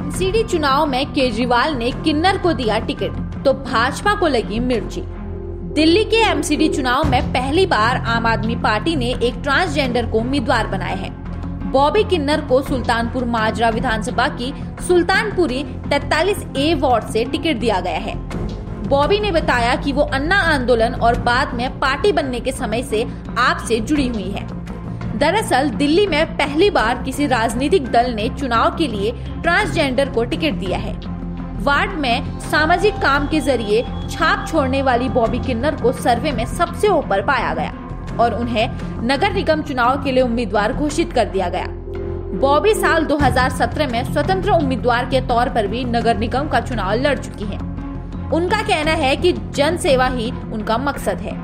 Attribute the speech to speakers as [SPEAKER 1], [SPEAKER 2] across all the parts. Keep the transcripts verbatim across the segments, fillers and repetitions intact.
[SPEAKER 1] MCD चुनाव में केजरीवाल ने किन्नर को दिया टिकट तो भाजपा को लगी मिर्ची। दिल्ली के एमसीडी चुनाव में पहली बार आम आदमी पार्टी ने एक ट्रांसजेंडर को उम्मीदवार बनाया है। बॉबी किन्नर को सुल्तानपुर माजरा विधानसभा की सुल्तानपुरी तैंतालीस ए वार्ड से टिकट दिया गया है। बॉबी ने बताया कि वो अन्ना आंदोलन और बाद में पार्टी बनने के समय से आप से जुड़ी हुई है। दरअसल दिल्ली में पहली बार किसी राजनीतिक दल ने चुनाव के लिए ट्रांसजेंडर को टिकट दिया है। वार्ड में सामाजिक काम के जरिए छाप छोड़ने वाली बॉबी किन्नर को सर्वे में सबसे ऊपर पाया गया और उन्हें नगर निगम चुनाव के लिए उम्मीदवार घोषित कर दिया गया। बॉबी साल दो हज़ार सत्रह में स्वतंत्र उम्मीदवार के तौर पर भी नगर निगम का चुनाव लड़ चुकी हैं। उनका कहना है कि जन सेवा ही उनका मकसद है।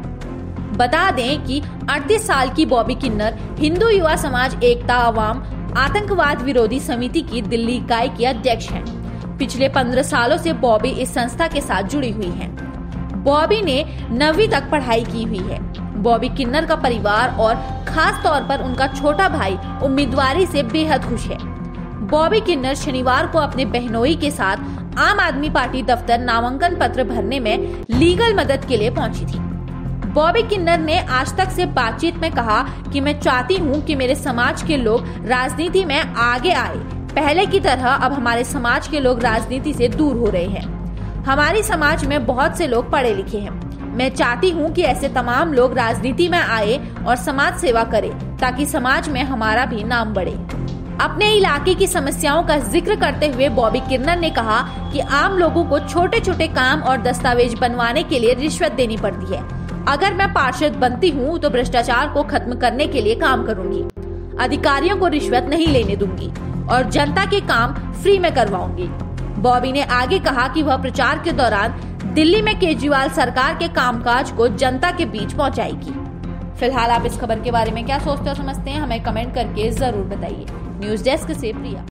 [SPEAKER 1] बता दें कि अड़तीस साल की बॉबी किन्नर हिंदू युवा समाज एकता अवाम आतंकवाद विरोधी समिति की दिल्ली इकाई की अध्यक्ष हैं। पिछले पंद्रह सालों से बॉबी इस संस्था के साथ जुड़ी हुई हैं। बॉबी ने नवीं तक पढ़ाई की हुई है। बॉबी किन्नर का परिवार और खास तौर पर उनका छोटा भाई उम्मीदवारी से बेहद खुश है। बॉबी किन्नर शनिवार को अपने बहनोई के साथ आम आदमी पार्टी दफ्तर नामांकन पत्र भरने में लीगल मदद के लिए पहुंची थी। बॉबी किन्नर ने आज तक से बातचीत में कहा कि मैं चाहती हूं कि मेरे समाज के लोग राजनीति में आगे आए। पहले की तरह अब हमारे समाज के लोग राजनीति से दूर हो रहे हैं। हमारी समाज में बहुत से लोग पढ़े लिखे हैं। मैं चाहती हूं कि ऐसे तमाम लोग राजनीति में आए और समाज सेवा करें ताकि समाज में हमारा भी नाम बढ़े। अपने इलाके की समस्याओं का जिक्र करते हुए बॉबी किन्नर ने कहा कि आम लोगों को छोटे छोटे काम और दस्तावेज बनवाने के लिए रिश्वत देनी पड़ती है। अगर मैं पार्षद बनती हूँ तो भ्रष्टाचार को खत्म करने के लिए काम करूंगी। अधिकारियों को रिश्वत नहीं लेने दूंगी और जनता के काम फ्री में करवाऊंगी। बॉबी ने आगे कहा कि वह प्रचार के दौरान दिल्ली में केजरीवाल सरकार के कामकाज को जनता के बीच पहुंचाएगी। फिलहाल आप इस खबर के बारे में क्या सोचते और समझते हैं, हमें कमेंट करके जरूर बताइए। न्यूज डेस्क से प्रिया।